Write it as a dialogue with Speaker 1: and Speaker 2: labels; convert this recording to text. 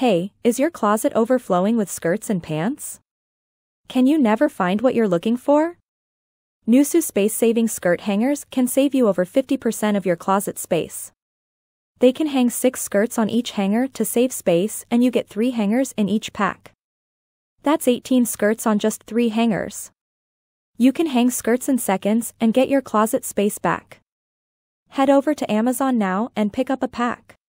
Speaker 1: Hey, is your closet overflowing with skirts and pants? Can you never find what you're looking for? Neusu space-saving skirt hangers can save you over 50% of your closet space. They can hang 6 skirts on each hanger to save space, and you get 3 hangers in each pack. That's 18 skirts on just 3 hangers. You can hang skirts in seconds and get your closet space back. Head over to Amazon now and pick up a pack.